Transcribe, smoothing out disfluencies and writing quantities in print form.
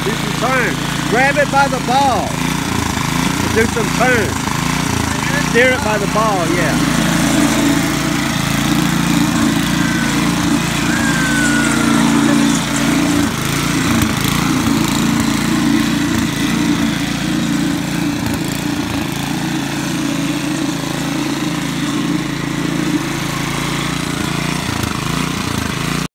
Do some turns. Grab it by the ball. Do some turns. Steer it by the ball, yeah.